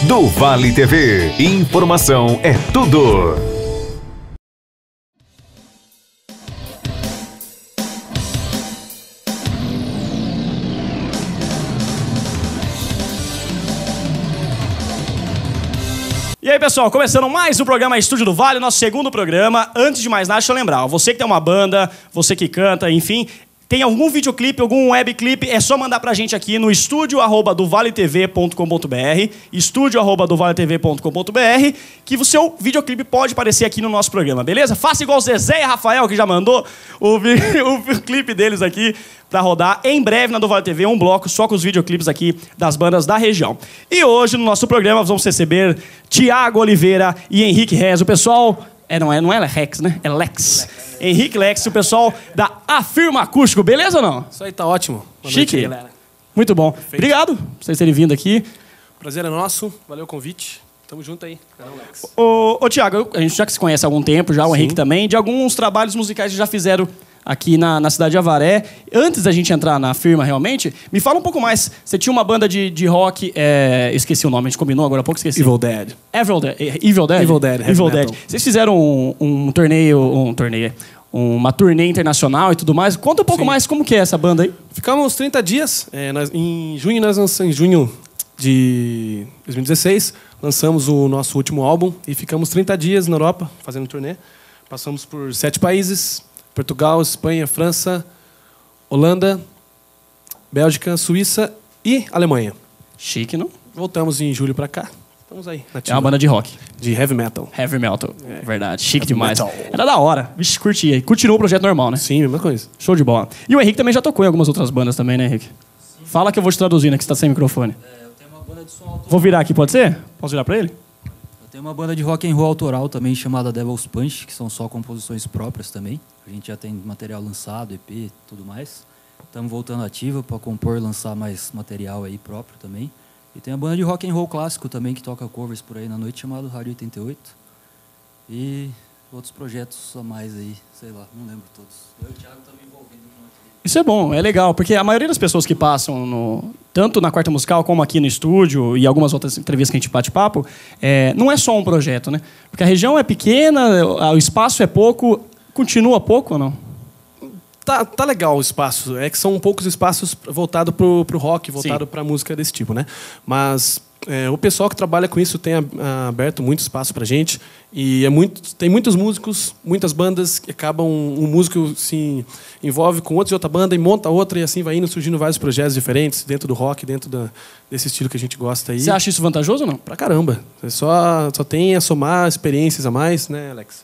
do Vale TV. Informação é tudo. E aí, pessoal, começando mais um programa Estúdio do Vale, nosso segundo programa. Antes de mais nada, deixa eu lembrar, você que tem uma banda, você que canta, enfim, tem algum videoclipe, algum webclipe, é só mandar pra gente aqui no estúdio@dovaletv.com.br, estúdio@dovaletv.com.br, que o seu videoclipe pode aparecer aqui no nosso programa, beleza? Faça igual o Zezé e Rafael, que já mandou o clipe deles aqui pra rodar em breve na do Vale TV, um bloco só com os videoclipes aqui das bandas da região. E hoje, no nosso programa, vamos receber Tiago Oliveira e Henrique Rez. O pessoal... não é Rex, né? É Lex. Henrique Lex, o pessoal da Afirma Acústico. Beleza ou não? Isso aí tá ótimo. Boa Chique. noite, galera. Muito bom. Perfeito. Obrigado por vocês terem vindo aqui. Prazer é nosso. Valeu o convite. Tamo junto aí. Lex. Ô, Tiago, a gente já que se conhece há algum tempo, já o Henrique também, de alguns trabalhos musicais que já fizeram aqui na cidade de Avaré. Antes da gente entrar na firma, realmente, me fala um pouco mais. Você tinha uma banda de rock... esqueci o nome, a gente combinou agora há pouco, esqueci. Evil Dead. Evil Dead. Evil Dead. Vocês fizeram uma turnê internacional e tudo mais. Conta um pouco mais como que é essa banda aí. Ficamos 30 dias. Em junho de 2016, lançamos o nosso último álbum e ficamos 30 dias na Europa fazendo turnê. Passamos por 7 países: Portugal, Espanha, França, Holanda, Bélgica, Suíça e Alemanha. Chique, não? Voltamos em julho pra cá. Estamos aí. É uma banda de rock. De heavy metal. Heavy metal, verdade. Chique demais. Metal. Era da hora. Vixe, curti aí. Continua o projeto normal, né? Sim, mesma coisa. Show de bola. E o Henrique também já tocou em algumas outras bandas também, né, Henrique? Sim. Fala que eu vou te traduzir, né, que você tá sem microfone. Eu tenho uma banda de som autoral. Vou virar aqui, pode ser? Posso virar pra ele? Eu tenho uma banda de rock and roll autoral também chamada Devil's Punch, que são só composições próprias também. A gente já tem material lançado, EP, tudo mais. Estamos voltando ativa para compor e lançar mais material aí próprio também. E tem a banda de rock and roll clássico também, que toca covers por aí na noite, chamado Rádio 88. E outros projetos a mais aí, sei lá, não lembro todos. Eu e o Thiago estamos envolvidos com aqui. Isso é bom, é legal, porque a maioria das pessoas que passam tanto na Quarta Musical como aqui no estúdio e algumas outras entrevistas que a gente bate papo, não é só um projeto, né? Porque a região é pequena, o espaço é pouco, continua pouco ou não? Tá legal o espaço. É que são poucos espaços voltados pro rock, voltado para música desse tipo, né? Mas o pessoal que trabalha com isso tem aberto muito espaço pra gente. E tem muitos músicos, muitas bandas que acabam... Um músico se envolve com outro de outra banda e monta outra, e assim vai indo, surgindo vários projetos diferentes dentro do rock, dentro desse estilo que a gente gosta aí. Você acha isso vantajoso ou não? Pra caramba. Só tem a somar experiências a mais, né, Alex?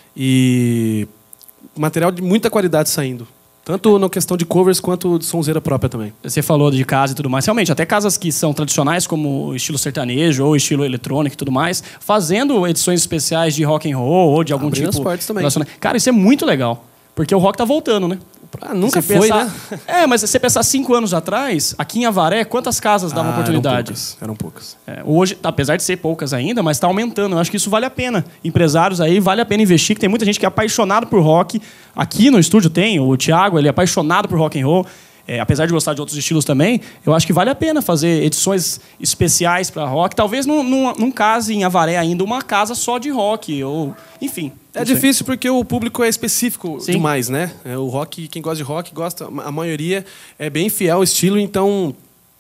E material de muita qualidade saindo. Tanto na questão de covers quanto de sonzeira própria também. Você falou de casa e tudo mais. Realmente, até casas que são tradicionais, como estilo sertanejo ou estilo eletrônico e tudo mais, fazendo edições especiais de rock and roll ou de algum Abrindo tipo... as portas também. Cara, isso é muito legal. Porque o rock tá voltando, né? Nunca foi, né? Mas se você pensar 5 anos atrás, aqui em Avaré, quantas casas davam oportunidade? Eram poucas. Hoje, apesar de ser poucas ainda, mas está aumentando. Eu acho que isso vale a pena. Empresários aí, vale a pena investir, que tem muita gente que é apaixonado por rock. Aqui no estúdio tem, o Thiago, ele é apaixonado por rock and roll. Apesar de gostar de outros estilos também, eu acho que vale a pena fazer edições especiais para rock. Talvez não case em Avaré ainda uma casa só de rock, ou enfim. É difícil porque o público é específico demais, né? O rock, quem gosta de rock, gosta, a maioria é bem fiel ao estilo, então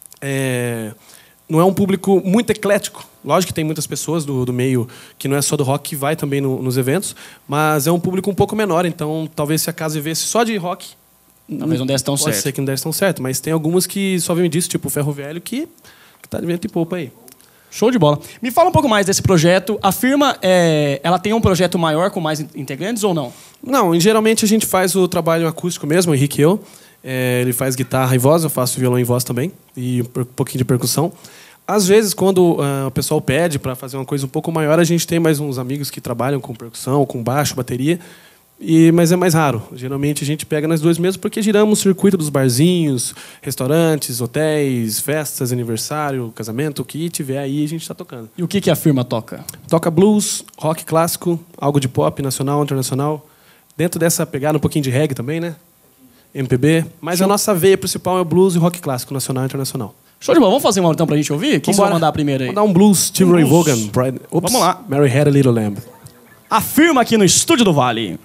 não é um público muito eclético. Lógico que tem muitas pessoas do meio que não é só do rock que vai também nos eventos, mas é um público um pouco menor, então talvez se a casa vivesse só de rock, talvez não desse tão certo. Pode ser que não desse tão certo, mas tem algumas que só vivem disso, tipo o Ferro Velho, que tá de vento e poupa aí. Show de bola. Me fala um pouco mais desse projeto. A firma, ela tem um projeto maior com mais integrantes ou não? Não, geralmente a gente faz o trabalho acústico mesmo, o Henrique e eu. Ele faz guitarra e voz, eu faço violão e voz também, e um pouquinho de percussão. Às vezes, quando o pessoal pede para fazer uma coisa um pouco maior, a gente tem mais uns amigos que trabalham com percussão, com baixo, bateria, mas é mais raro. Geralmente a gente pega nós dois mesmo porque giramos o circuito dos barzinhos, restaurantes, hotéis, festas, aniversário, casamento, o que tiver aí a gente está tocando. E o que a firma toca? Toca blues, rock clássico, algo de pop, nacional, internacional. Dentro dessa pegada um pouquinho de reggae também, né? MPB. Mas a nossa veia principal é o blues e rock clássico, nacional e internacional. Show de bola. Vamos fazer uma então pra gente ouvir? Quem você vai Vambora. mandar primeiro aí? Vamos dar um blues, Steve Ray blues. Vaughan. Oops, Vamos lá. Mary Had a Little Lamb. Afirma aqui no Estúdio do Vale.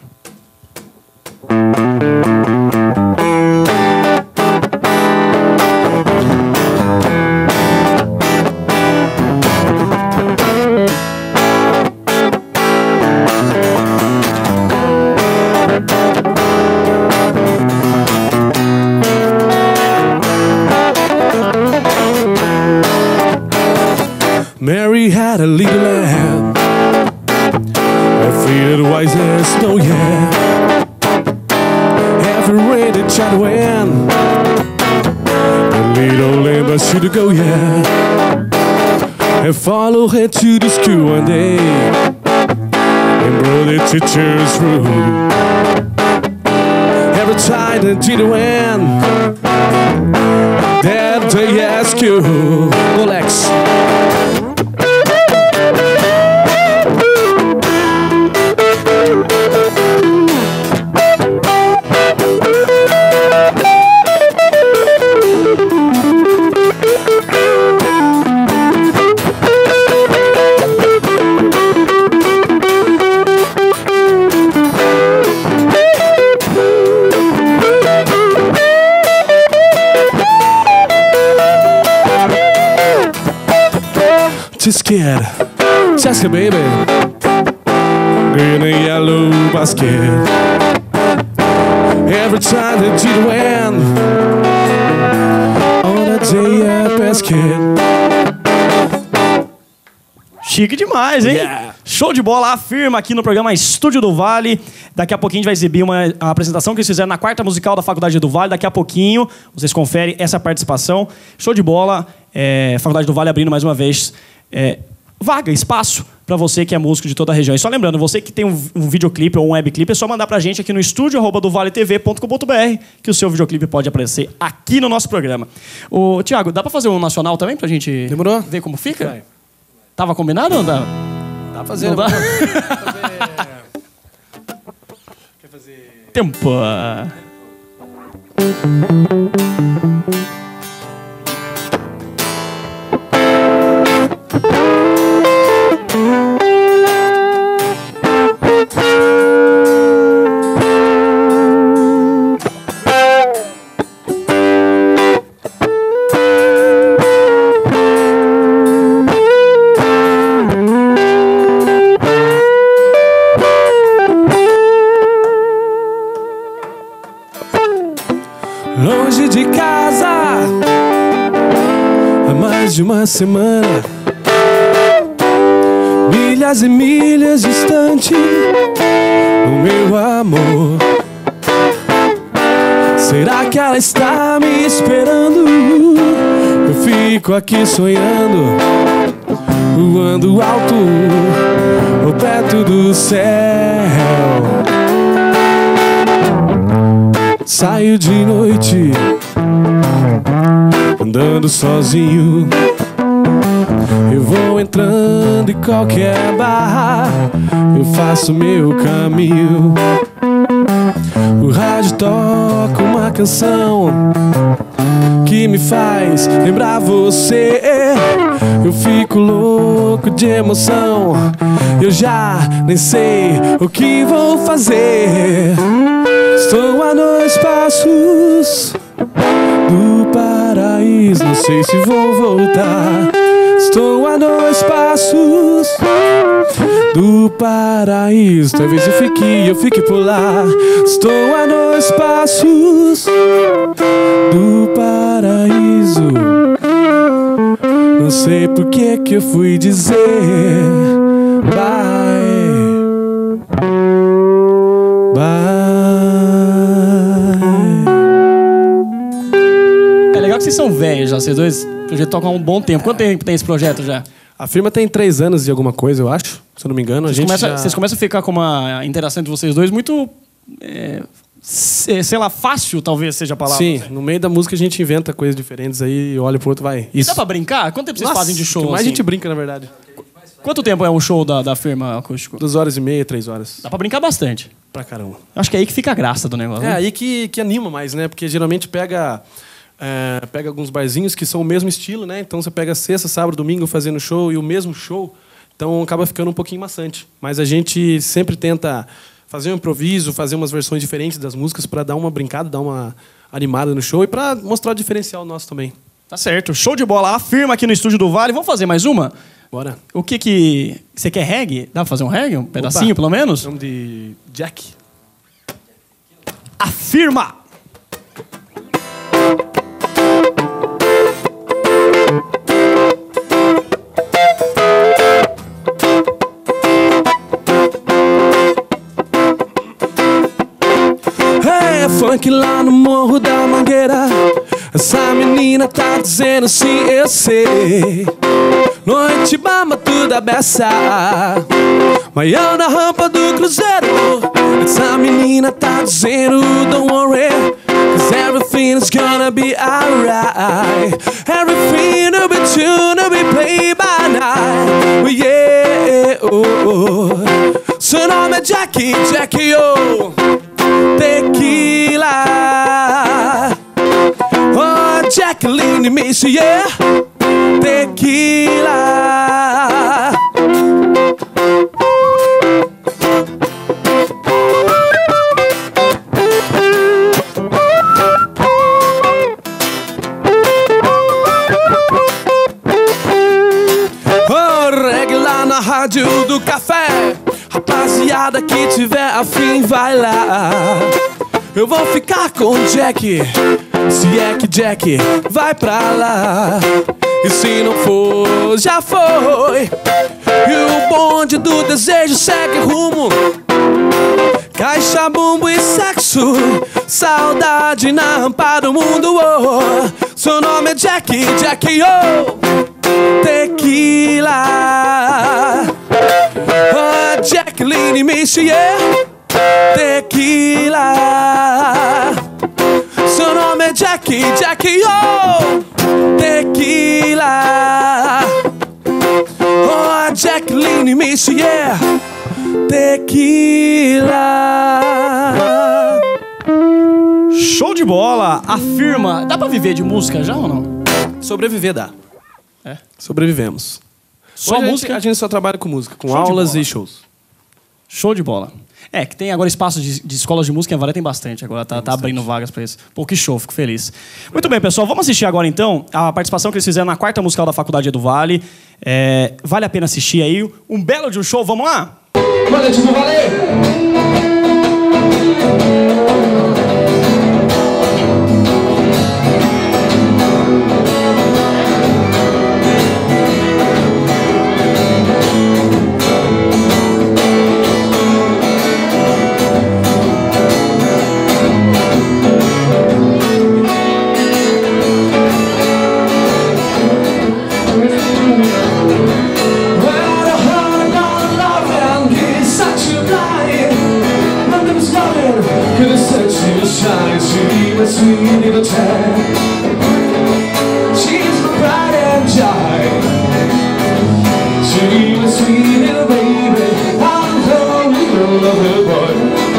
Mary had a little lamb, free little wise as snow, yeah. Every rain that child went, a little lamb but should go, yeah. And follow her to the school one day, and brought the teacher's room. Every time that she went, that they ask you, Rolex. Scared, Jessica, baby. Green and yellow basket. Every time that you went on a day at basket. Chique demais, hein? Yeah. Show de bola, afirma aqui no programa Estúdio do Vale. Daqui a pouquinho a gente vai exibir uma apresentação que eles fizeram na quarta musical da Faculdade do Vale. Daqui a pouquinho vocês conferem essa participação. Show de bola. Faculdade do Vale abrindo mais uma vez vaga, espaço para você que é músico de toda a região. E só lembrando, você que tem um videoclipe ou um webclipe, é só mandar pra gente aqui no estúdio@dovaletv.com.br que o seu videoclipe pode aparecer aqui no nosso programa. Ô, Thiago, dá pra fazer um nacional também pra gente Demorou? ver como fica? Vai. Tava combinado ou não dá? Tá fazendo. Não dá? Quer fazer... Tempo. Longe de casa, há mais de uma semana, milhas e milhas distante, o meu amor. Será que ela está me esperando? Eu fico aqui sonhando, voando alto, ou perto do céu. Saio de noite, andando sozinho. Eu vou entrando em qualquer bar, eu faço meu caminho. O rádio toca uma canção que me faz lembrar você. Eu fico louco de emoção, eu já nem sei o que vou fazer. Estou a 2 passos do paraíso, não sei se vou voltar. Estou a 2 passos do paraíso, talvez eu fique por lá. Estou a 2 passos do paraíso, não sei por que eu fui dizer bye. É legal que vocês são velhos já, vocês dois. O projeto toca há um bom tempo. Quanto tempo tem esse projeto já? A firma tem 3 anos e alguma coisa, eu acho. Se eu não me engano. Vocês começam a ficar com uma interação entre vocês dois muito... sei lá, fácil talvez seja a palavra. Sim, no meio da música a gente inventa coisas diferentes aí e olha pro outro, vai. Isso. Dá pra brincar? Quanto tempo vocês fazem de show? Mais assim? a gente brinca, na verdade. Quanto tempo é um show da firma acústico? 2 horas e meia, 3 horas. Dá pra brincar bastante. Pra caramba. Acho que é aí que fica a graça do negócio. É né? aí que anima mais, né? Porque geralmente pega pega alguns barzinhos que são o mesmo estilo, né? Então você pega sexta, sábado, domingo fazendo show e o mesmo show, então acaba ficando um pouquinho maçante. Mas a gente sempre tenta fazer um improviso, fazer umas versões diferentes das músicas para dar uma brincada, dar uma animada no show e para mostrar o diferencial nosso também. Tá certo. Show de bola. Afirma aqui no estúdio do Vale. Vamos fazer mais uma? Bora. O que... Você quer reggae? Dá pra fazer um reggae? Um pedacinho, pelo menos? Vamos de Jack. Afirma! É funk lá no Morro da Mangueira. Essa menina tá dizendo sim, eu sei. Noite bamba tudo a beça. Manhã na rampa do cruzeiro. Essa menina tá dizendo don't worry, cause everything is gonna be alright. Everything will be tuned, will be played by night. Oh yeah, oh, oh. Seu nome é Jackie, Jackie, oh. Tequila. Oh, Jacqueline Miss, yeah. Tequila. Oh, reggae lá na rádio do café. Rapaziada que tiver afim, vai lá. Eu vou ficar com o Jack. Se é que Jack vai pra lá. E se não for, já foi. E o bonde do desejo segue rumo. Caixa, bumbo e sexo. Saudade na rampa do mundo, oh. Seu nome é Jack, Jack, oh. Tequila. Oh, Jacqueline Miss, yeah. Tequila. Seu nome é Jackie, Jackie, oh. Tequila. Oh, Jacqueline Miss, yeah. Tequila. Show de bola. Afirma. Dá pra viver de música já ou não? Sobreviver dá. É? Sobrevivemos. Só Hoje música? A gente só trabalha com música, com Show de aulas bola. e shows. Show de bola. É, que tem agora espaço de escolas de música, em Vale tem bastante. Agora tá abrindo vagas pra isso. Pô, que show, fico feliz. Muito bem, pessoal, vamos assistir agora então a participação que eles fizeram na quarta musical da Faculdade do Vale. Vale a pena assistir aí. Um belo de um show, vamos lá? Coletivo Vale! Sweet little child, she's my pride and joy. She's my sweet little baby, I'm the little lover boy.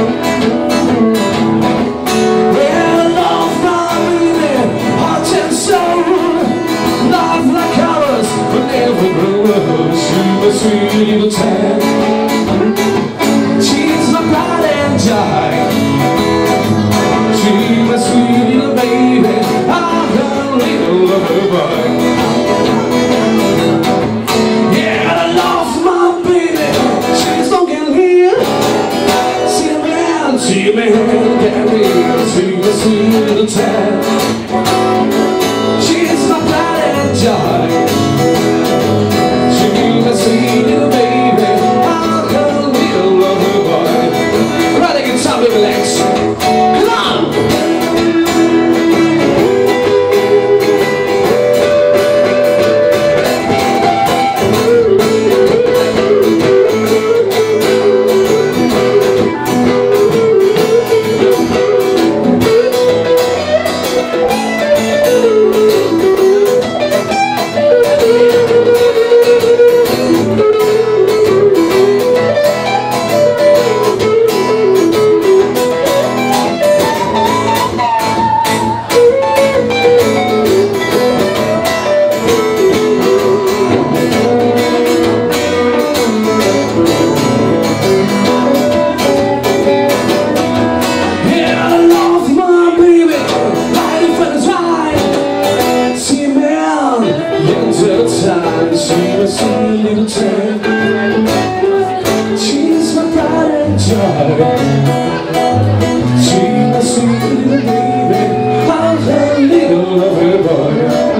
Well, love my baby, heart and soul, love like ours, but never grow old. She's my sweet little child, she's my pride and joy. She's my sweet little baby, I'm her little lover boy. Yeah, I love my baby, she's looking here. See me, get me, she's my sweet little child. She's my pride and joy. She's my sweet little baby, I'm a sweet little child. She's my pride and joy. She's my sweet little baby. I'm her little lover boy.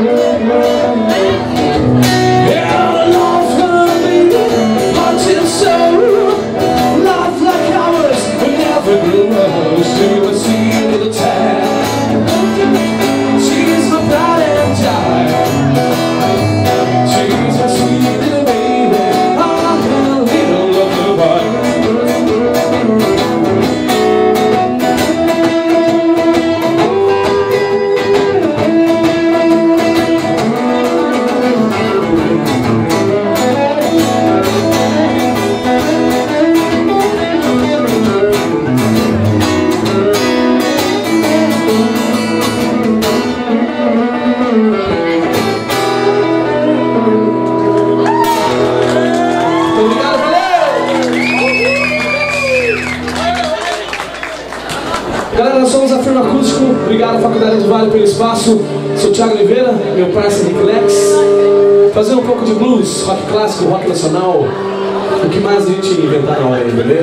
Yeah, I love her baby, heart and soul. Love like ours will never grow old. She's my sweet little child. She's my pride and joy. She's my sweet little baby. I'm her little lover boy. Galera, nós somos a Firma Acústico. Obrigado, Faculdade do Vale, pelo espaço. Sou o Thiago Oliveira, meu parceiro Rick Lex. Fazer um pouco de blues, rock clássico, rock nacional. O que mais a gente inventar na hora aí, beleza?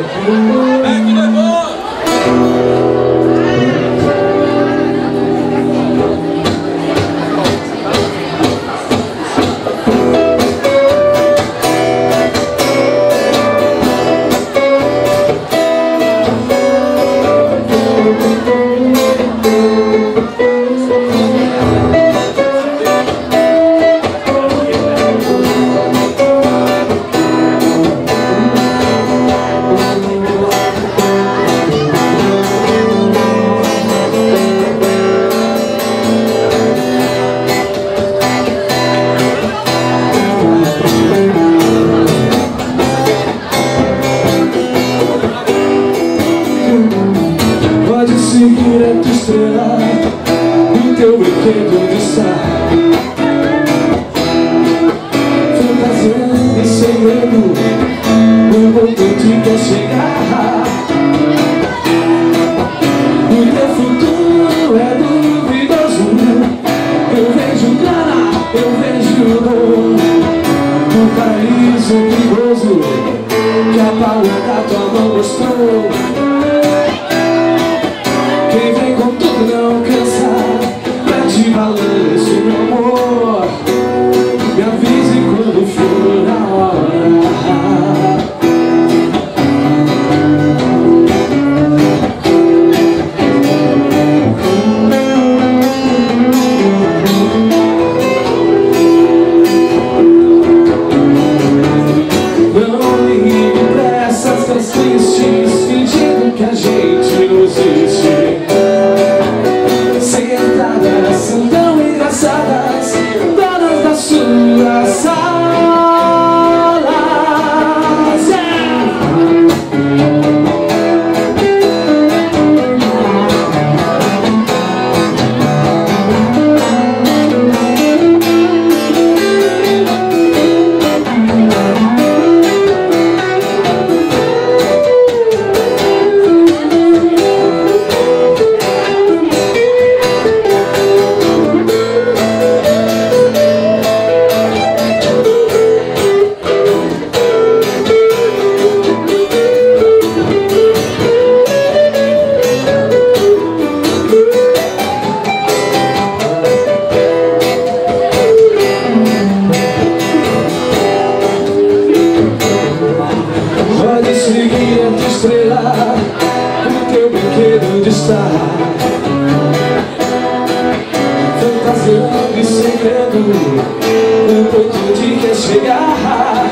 Pode seguir a tua estrela, o teu brinquedo de estar fantasiando e sem medo, o ponto de quer chegar. O teu futuro é duvidoso. Eu vejo grana, eu vejo dor. Um paraíso perigoso que a palma da tua mão mostrou. Quem vem com tudo não cansa, mete balanço, meu amor. Me avise quando for na hora. Não ligue pra essas coisas tristes, fingindo que a gente não existe. Sentadas, são tão engraçadas, donas das suas salas. Pode seguir a tua estrela, o teu brinquedo de estar fantasiando e segredo, o ponto de quer chegar.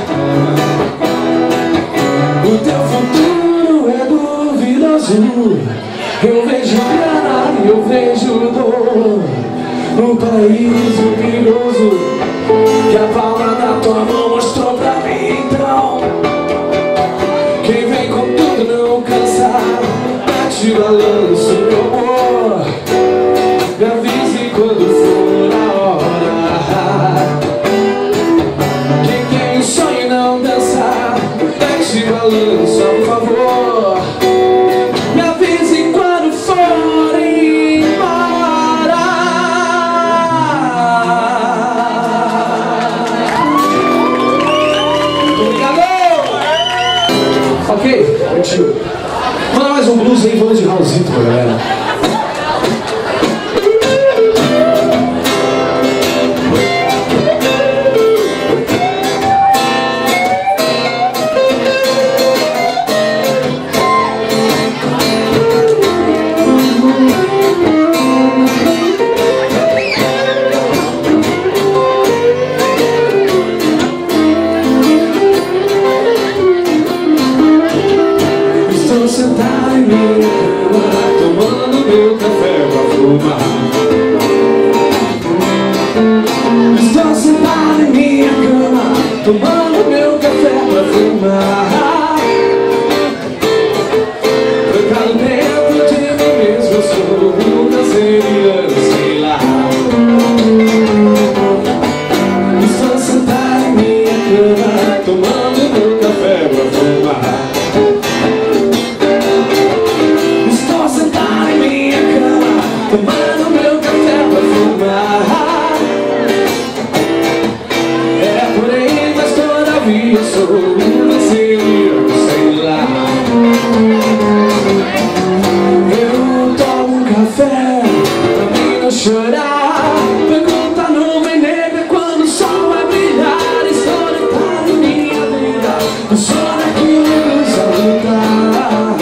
O teu futuro é duvidoso. Eu vejo grana, eu vejo dor. Um paraíso perigoso que a palma da tua mão mostrou pra mim. Então quem vem com tudo não cansa, mete balanço, meu amor. Me avise quando for na hora. Quem tem um sonho e não dança, mete balanço, por favor. Me avise quando for embora. Ok? Curtiu? Manda mais um blues aí, vamos de Raulzito, galera. Sentado em minha cama, tomando meu café pra fumar. Estou sentado em minha cama, tomando meu café pra fumar. Trancado dentro de mim mesmo, eu sou um canceriano, sei lá. Estou sentado em minha cama, tomando meu café pra fumar. Tomando meu café pra fumar. É por aí, mas todavia eu sou um brasileiro, sei lá. Eu tomo um café pra mim não chorar. Pergunta a nuvem negra quando o sol vai brilhar. Estou deitado em minha vida, o sol aqui me luz a lutar.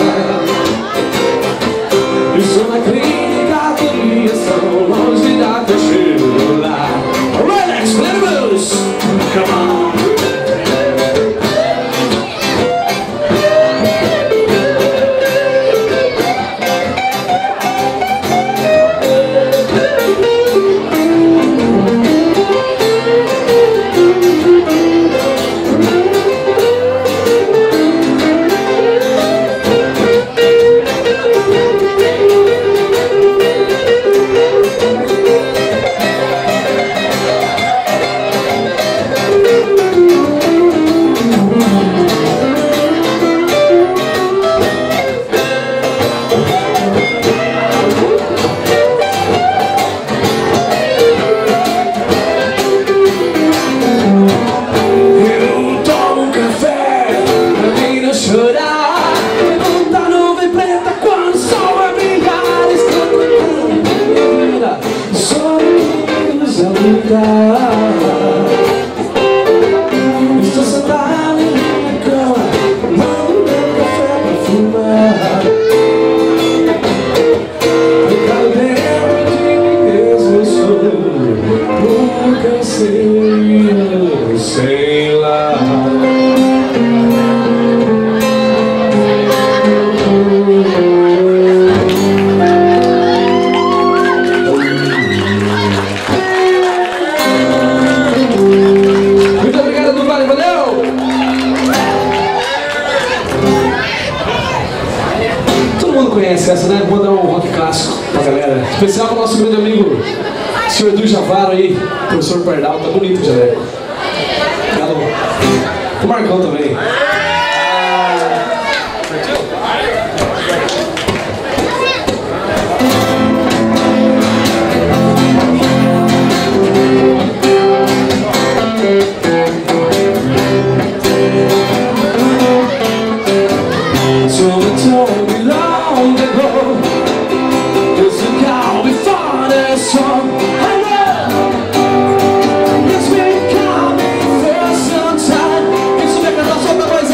Eu sou na clínica, tão longe da teu cheiro lá. Alright, Expendables! Come on! Estou sentado em minha cama, tomando meu café pra fumar. Trancado dentro de mim mesmo, eu sou um canceriano, sei lá. Conhece essa, né? Vou dar um rock clássico pra galera. Especial pro nosso grande amigo, senhor Edu Javaro aí, professor Pardal, tá bonito o jaleco. O Marcão também. Yes, we come for some time. Isso vem cantar só pra voz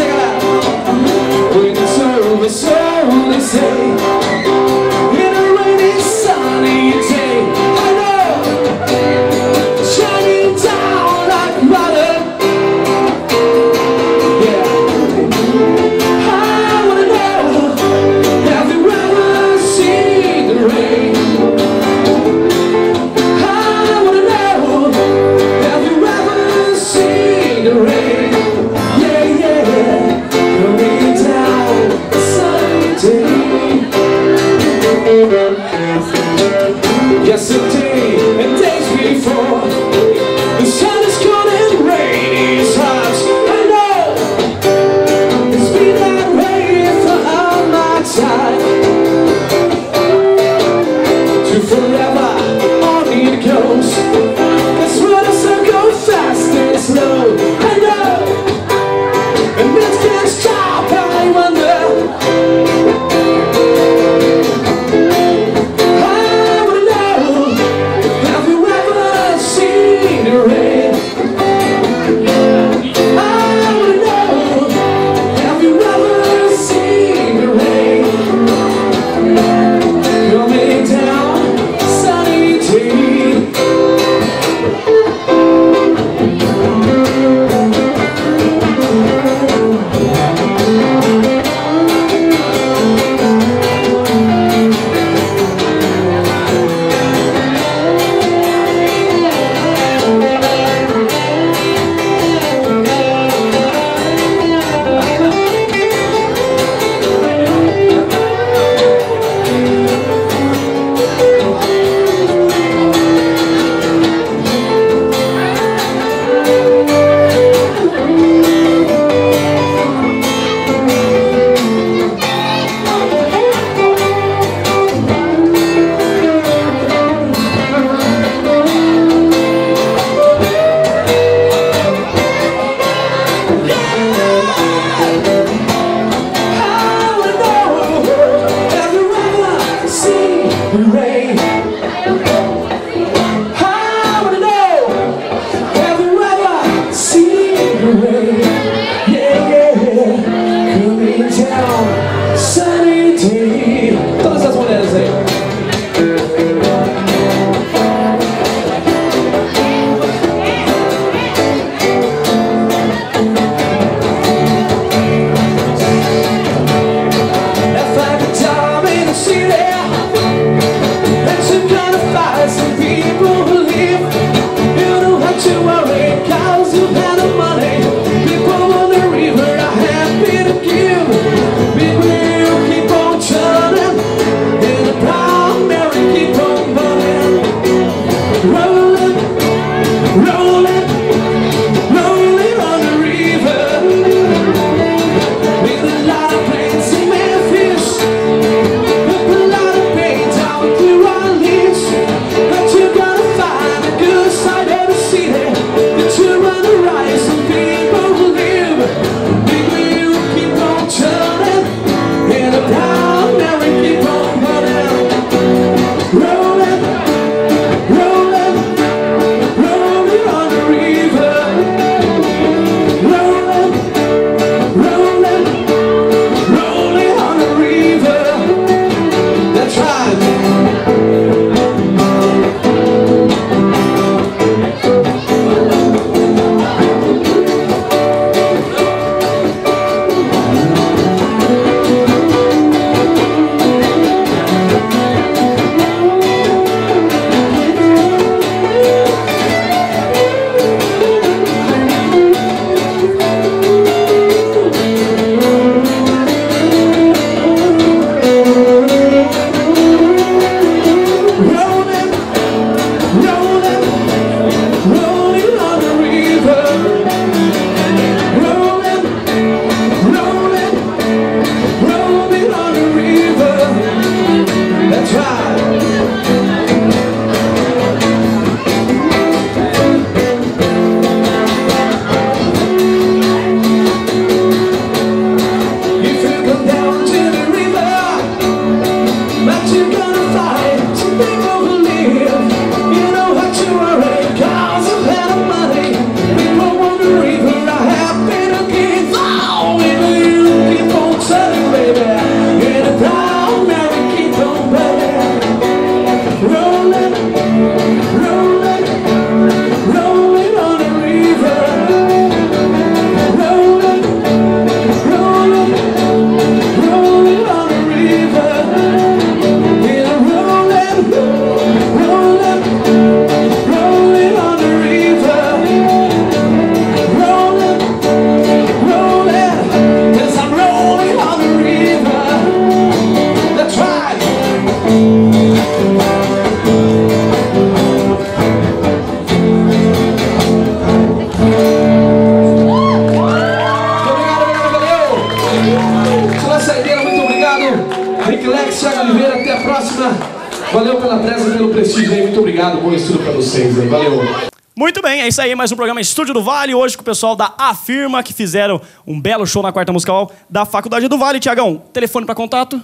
Skrillex, Thiago Oliveira, até a próxima. Valeu pela presa, pelo prestígio aí, muito obrigado, bom estudo pra vocês aí, valeu. Muito bem, é isso aí, mais um programa Estúdio do Vale, hoje com o pessoal da Afirma, que fizeram um belo show na quarta musical da Faculdade do Vale. Tiagão, telefone pra contato?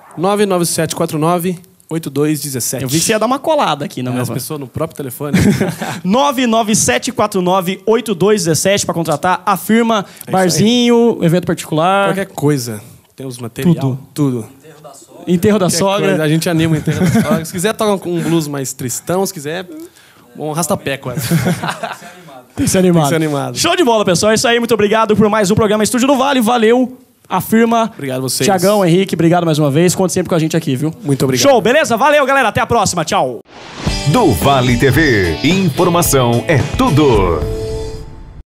99749-8217. Eu vi que você ia dar uma colada aqui na minha As pessoas no próprio telefone. 99749-8217 pra contratar Afirma, barzinho, evento particular. Qualquer coisa. Tem os materiais. Tudo. Enterro da Qualquer sogra. coisa, a gente anima o enterro da sogra. Se quiser, toca um blues mais tristão. Se quiser, bom, rastapé quase. Tem que ser animado. Tem que ser animado. Show de bola, pessoal. É isso aí. Muito obrigado por mais um programa Estúdio do Vale. Valeu. Afirma. Obrigado a vocês. Tiagão, Henrique, obrigado mais uma vez. Conte sempre com a gente aqui, viu? Muito obrigado. Show, beleza? Valeu, galera. Até a próxima. Tchau. Do Vale TV. Informação é tudo.